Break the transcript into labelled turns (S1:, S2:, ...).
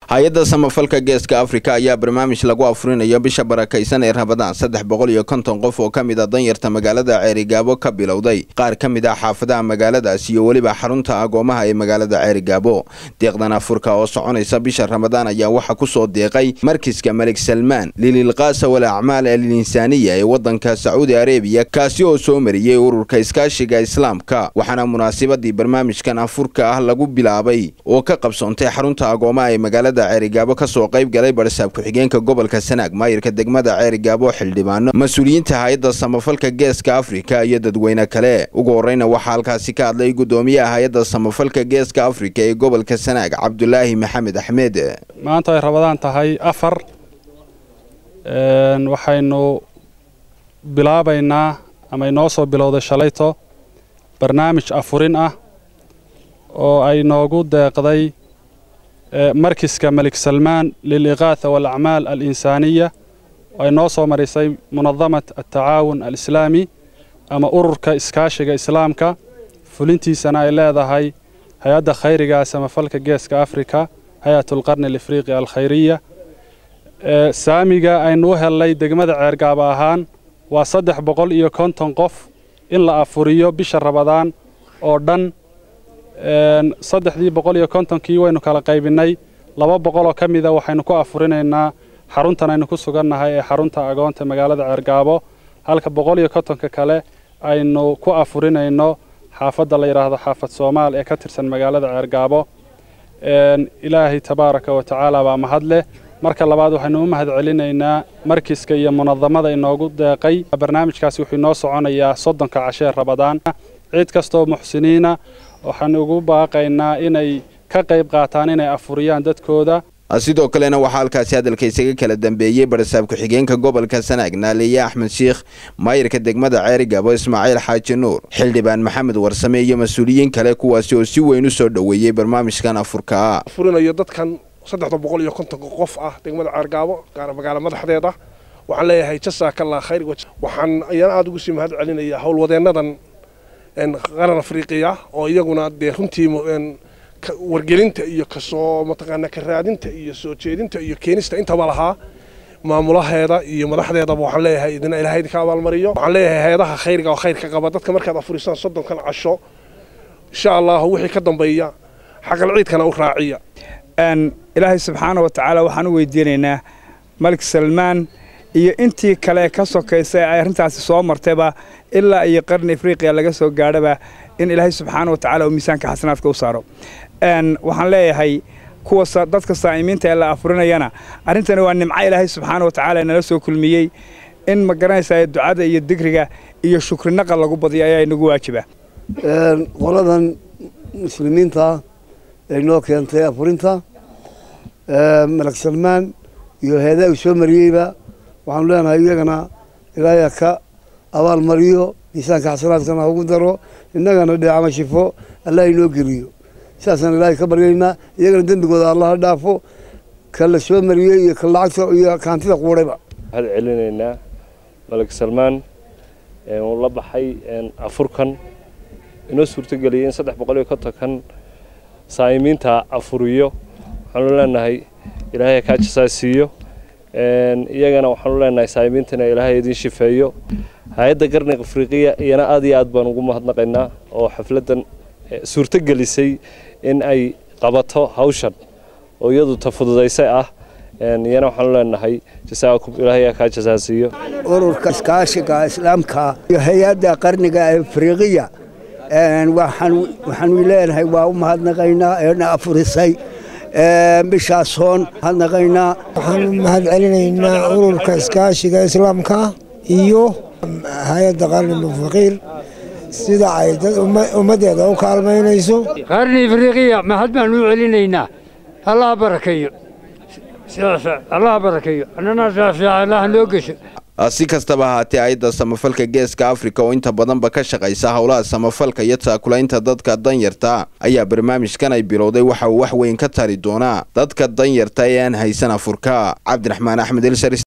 S1: hay-adda samafalka geeska Afrika ayaa barnaamij lagu afurinayo bisha barakaysan ee Ramadaan 350 qof oo kamid ah danyarta magaalada Ceerigaabo ka bilowday qaar kamid ah xaafadaha magaaladaas iyo waliba xarunta agoomaha ee magaalada Ceerigaabo deeqdan afurka oo soconaysa bisha Ramadaan ayaa waxa ku soo deeqay markiiska Malik Salman lilqaasa wal a'maal al-insaaniya ee wadanka Saudi Arabia kaasi oo soo mariyay ururka iskaashiga islaamka waxaana munaasabadii barnaamijkan afurka ah lagu bilaabay oo ka qabsoontay xarunta agoomaha ee magaalada Ceerigaabo ka soo qayb galay barsaab ku xigeenka gobolka Sanaag maayirka degmada Ceerigaabo xildhibaano mas'uuliyiinta hay'adda samafalka geeska Afrika iyo dadweyne kale ugu horeyna waxa halkaasi ka hadlay gudoomiyaha hay'adda samafalka geeska Afrika ee gobolka Sanaag Cabdullaahi Maxamed Axmed
S2: maanta ay Ramadaan tahay afar waxaynu bilaabaynaa ama inoo soo bilowday shalayto barnaamij afurin ah oo ay noogu deeqday markiiska Malik Salman lilqaasa wal a'maal al-insaaniya ay noo soo marisay munadamada at-taawun al-islaami ama ururka iskaashiga islaamka fulintiisana ay leedahay hay'adda khayriga samafalka geeska Afrika hay'atul qarn al-afriqi al-khayriya saamiga aynu helay degmada Ceerigaabo ahaan waa 350 qof in la afuriyo bisha Ramadaan oo dhan 350 kii waynu kala qaybinay 200 oo kamida waxaynu ku afurinaynaa xaruntan aynu ku sugannahay ee xarunta agoonta magaalada Ceerigaabo halka 150 kale aynu ku afurinayno xaafadda la yiraahdo xaafad Soomaal ee ka tirsan magaalada Ceerigaabo ilaahi tabaaraka wa tacaala baa mahadle marka labaad waxaynu u mahad celinaynaa markiiska iyo munadamada inoogu deeqay barnaamijkaasi wuxuu noo soconayaa 30 cashe Ramadaan cid kastoo muxsiniina waxaan ugu baaqaynaa inay ka qayb qaataan inay afuriyaan dadkooda sidoo kalena waxa halkaasi hadalkiisa kala dambeeyay barsaab ku xigeenka gobolka Sanaag Naaliye Axmed Sheekh maayirka degmada Ceerigaabo Ismaaciil Xaaji Nuur xildhibaan Maxamed Warsame iyo mas'uuliyiin kale kuwaasi oo si weyn u soo dhaweeyay barnaamijkan afurka
S3: afurinayo dadkan 350 qof ah degmada Ceerigaabo gaar magaalada madaxdeeda waxaan leeyahay jazakallahu khayr waxaan ayaan aad ugu sii mahad celinayaa howlwadeenadan qaran Afriqiya oo iyaguna runtii wargelinta iyo kasoo mataqaana ka raadinta iyo soo jeedinta iyo keenista intaba lahaa maamulaheeda iyo madaxdeedaba waxaan leeyahay idin Ilaahay ka abaalmariyo waxaan leeyahay hay'adaha khayriga oo khayrka qaba dadka markaad afurisaan 30 kan casho insha Allah wixii ka dambeeya xaqal ciidkana u raaciya
S4: Ilaahay subhanahu wa ta'ala waxaan weydiinaynaa Malik Salman iyo intii kale ka sokeysay ay arintaasi soo martayba ilaa ay qarni Afriqiya laga soo gaadhaba in Ilaahay subhanahu wa ta'ala miisaanka xasanaadka u saaro waxaan leeyahay kuwa dadka saa'imiinta ee la afurinayana arintana waa nimco Ilaahay subhanahu wa ta'ala nala soo kulmiyay in ma garanaysaa ducada iyo digriga iyo shukrinaqa lagu badiyo ayaa inagu waajiba
S5: qoladan muslimiinta ee noo keentay afurinta Malik Salman iyo hay'adaha soo mariyayba waxaan leenahay iyagana Ilaahay ka abaal mariyo miisaanka xasanaadkana ugu daro innagana dhacama shifo Allah inoo geliyo saasan Ilaahay ka baryayna iyagana dambigooda Allah dhaafo kala soo mariyay iyo kala lacagta iyo kaantida quurayba
S6: hal celinayna Malik Salman oo la baxay afurkan inoo suurto galiyeen 350 kan saayimiinta afuriyo waxaan leenahay Ilaahay ka jazaasiyo iyagana waxaan leenahay saayimiintana Ilaahay idin shifeeyo hay'adda qarniga Afriqiya iyana aad iyo aad baan ugu mahadnaqaynaa oo xafladan suurto galisay in ay qabato hawshan oo iyadu tafududaysay iyana waxaan leenahay jazaakum Ilaahay ka jazaasiyo
S5: ururka iskaashiga islaamka iyo hay'adda qarniga Afriqiya waxaan leenahay waa u mahadnaqaynaa ee afurisay bishaasoon hadnaqaynaa
S7: waxaan mahad celinaynaa ururka iskaashiga islaamka iyo hay'adda qarniga faqiir sida ay ummadeeda u kaalmaynayso
S8: qarni Afriqiya mahad baan u celinaynaa Allah barakeeyo annana shaafiic Allah noo gasho
S1: si kastaba haatee hay'adda samafalka geeska Afrika oo inta badanba ka shaqeysa hawlaha samafalka iyo taakulaynta dadka danyarta ayaa barnaamijkan ay bilowday waxa uu wax weyn ka tari doonaa dadka danyarta ee aan haysan afurka Cabdiraxmaan Axmed